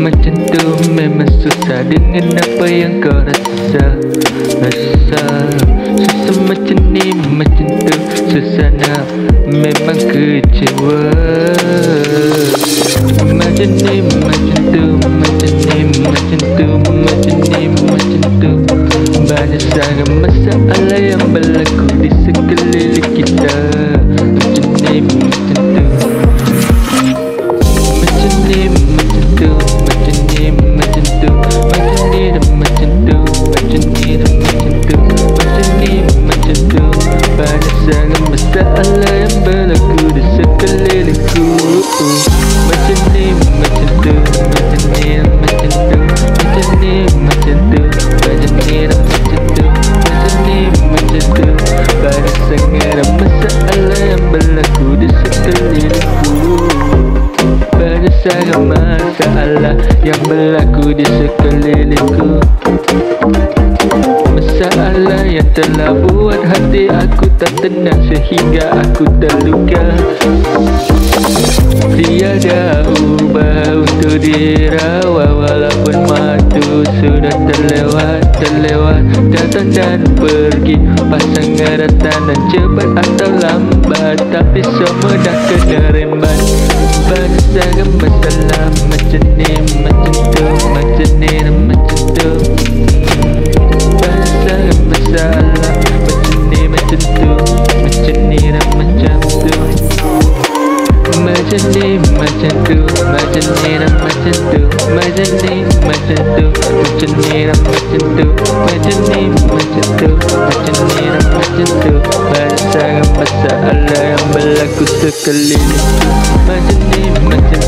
Macam tu memang susah dengan apa yang kau rasa. Susah macam ni, macam tu susah nak memang kecewa. Macam ni, macam tu, macam ni, macam tu, macam ni, macam tu. Banyak sangat masalah yang berlaku di sekeliling kita. Macam ni, macam tu. Macam ni, macam tu, macam ni, macam tu. Macam ni dan macam tu, macam ni dan macam tu. Macam ni, macam tu. Banyak sangat masalah yang berlaku di sekelilingku. Macam ni, macam tu, macam ni dan macam tu. Macam ni, macam tu, macam ni dan macam tu. Macam ni, macam tu. Banyak sangat masalah yang berlaku di sekelilingku. Banyak sangat masalah yang berlaku di sekelilingku. Masalah yang telah buat hati aku tak tenang sehingga aku terluka. Tiada ubah untuk dirawat walaupun waktu sudah terlewat. Datang dan pergi, pasangan datang dan cepat atau lambat, tapi semua dah kena rembat. Banyak sangat masalah macam ni, macam tu, macam ni dan macam tu. Banyak sangat masalah macam ni, macam tu, macam ni dan macam tu. Macam ni, macam tu, macam ni dan macam tu. Macam ni, macam tu, macam ni dan macam tu. Macam ni, macam tu, macam ni dan macam tu. Banyak sangat masalah yang berlaku sekeliling. Macam ni, macam